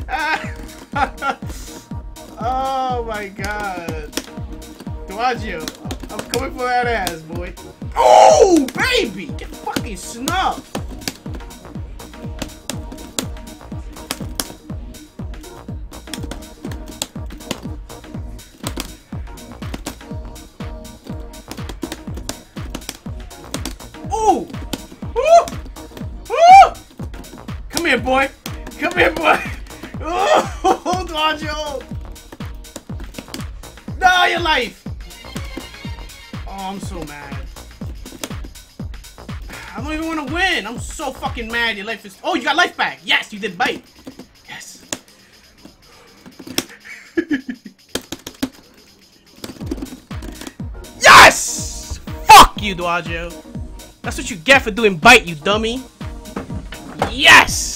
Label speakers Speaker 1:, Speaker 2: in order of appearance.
Speaker 1: Oh my god. Duaggio, I'm coming for that ass, boy. Oh, baby! Get fucking snuffed. Ooh! Ooh! Ooh! Come here, boy! Come here, boy! Oh, Duaggio! No, your life! Oh, I'm so mad. I don't even want to win. I'm so fucking mad. Your life is... Oh, you got life back. Yes, you did bite. Yes. Yes! Fuck you, Duaggio. That's what you get for doing bite, you dummy. Yes!